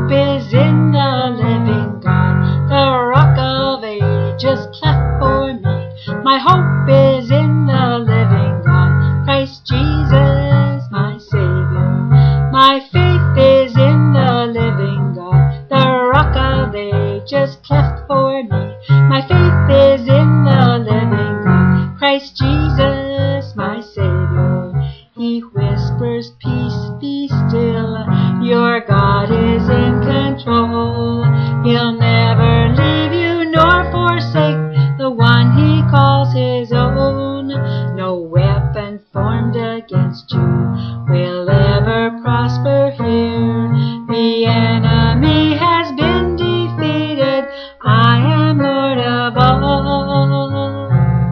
is in the living God, the Rock of Ages cleft for me. My hope is in the living God, Christ Jesus, my Saviour. My faith is in the living God, the Rock of Ages cleft for me. My faith is in the living God, Christ Jesus, my Saviour. He whispers, peace, be still, your God is in control. He'll never leave you nor forsake the one he calls his own. No weapon formed against you will ever prosper here. The enemy has been defeated, I am Lord of all.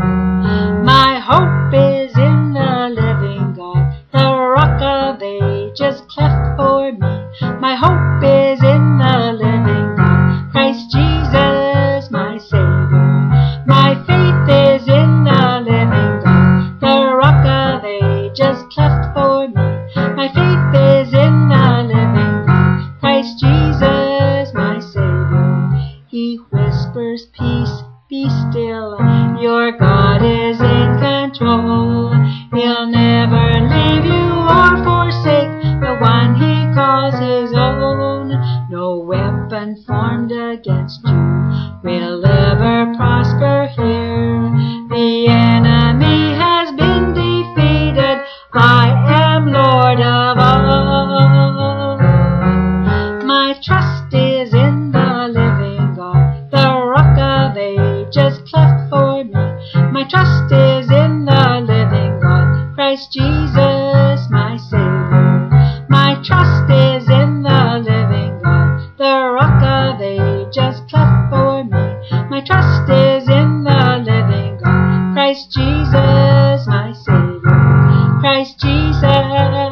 My hope is in the living God, the Rock of Ages cleft for me. My hope is in the living God, Christ Jesus, my Saviour. My faith is in the living God, the Rock of Ages cleft for me. My faith is in the living God, Christ Jesus, my Saviour. He whispers, peace, be still, your God is in control. He'll never leave you or forsake the one he calls his own. No weapon formed against you will ever prosper here. The enemy has been defeated, I am Lord of all. My trust is in the living God, the Rock of Ages cleft for me. My trust is in the living God, Christ Jesus, my Saviour. My trust is in the living God, the Rock of Ages cleft for me. My trust is in the living God, Christ Jesus, my Saviour. Christ Jesus.